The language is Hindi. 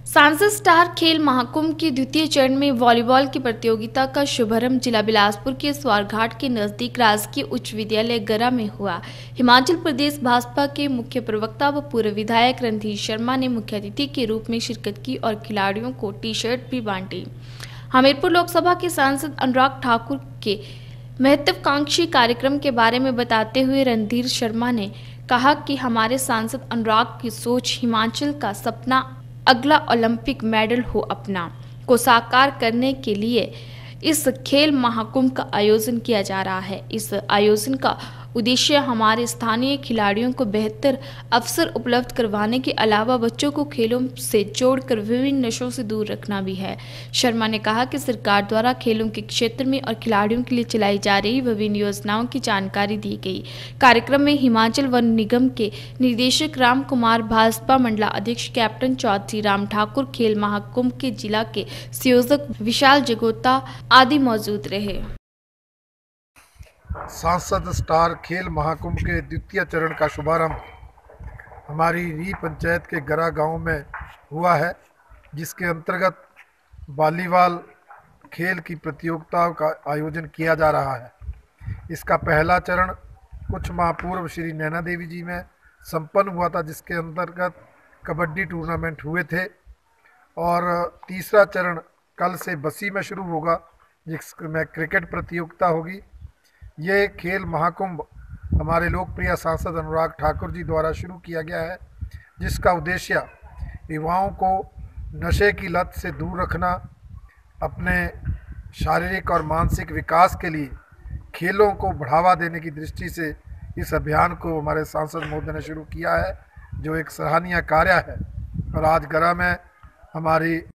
सांसद स्टार खेल महाकुंभ के द्वितीय चरण में वॉलीबॉल की प्रतियोगिता का शुभारंभ जिला बिलासपुर के स्वारघाट के नजदीक राजकीय उच्च विद्यालय गरा में हुआ। हिमाचल प्रदेश भाजपा के मुख्य प्रवक्ता व पूर्व विधायक रणधीर शर्मा ने मुख्य अतिथि के रूप में शिरकत की और खिलाड़ियों को टी शर्ट भी बांटी। हमीरपुर लोकसभा के सांसद अनुराग ठाकुर के महत्वाकांक्षी कार्यक्रम के बारे में बताते हुए रणधीर शर्मा ने कहा कि हमारे सांसद अनुराग की सोच हिमाचल का सपना अगला ओलंपिक मेडल हो अपना को साकार करने के लिए इस खेल महाकुंभ का आयोजन किया जा रहा है। इस आयोजन का उद्देश्य हमारे स्थानीय खिलाड़ियों को बेहतर अवसर उपलब्ध करवाने के अलावा बच्चों को खेलों से जोड़कर विभिन्न नशों से दूर रखना भी है। शर्मा ने कहा कि सरकार द्वारा खेलों के क्षेत्र में और खिलाड़ियों के लिए चलाई जा रही विभिन्न योजनाओं की जानकारी दी गई। कार्यक्रम में हिमाचल वन निगम के निदेशक राम कुमार, भाजपा मंडला अध्यक्ष कैप्टन चौधरी राम ठाकुर, खेल महाकुंभ के जिला के संयोजक विशाल जगोता आदि मौजूद रहे। सांसद स्टार खेल महाकुंभ के द्वितीय चरण का शुभारंभ हमारी री पंचायत के गरा गांव में हुआ है, जिसके अंतर्गत वॉलीबॉल खेल की प्रतियोगिताओं का आयोजन किया जा रहा है। इसका पहला चरण कुछ माह पूर्व श्री नैना देवी जी में संपन्न हुआ था, जिसके अंतर्गत कबड्डी टूर्नामेंट हुए थे, और तीसरा चरण कल से बसी में शुरू होगा, जिसमें क्रिकेट प्रतियोगिता होगी। ये खेल महाकुंभ हमारे लोकप्रिय सांसद अनुराग ठाकुर जी द्वारा शुरू किया गया है, जिसका उद्देश्य युवाओं को नशे की लत से दूर रखना, अपने शारीरिक और मानसिक विकास के लिए खेलों को बढ़ावा देने की दृष्टि से इस अभियान को हमारे सांसद महोदय ने शुरू किया है, जो एक सराहनीय कार्य है। और आज गरा में हमारी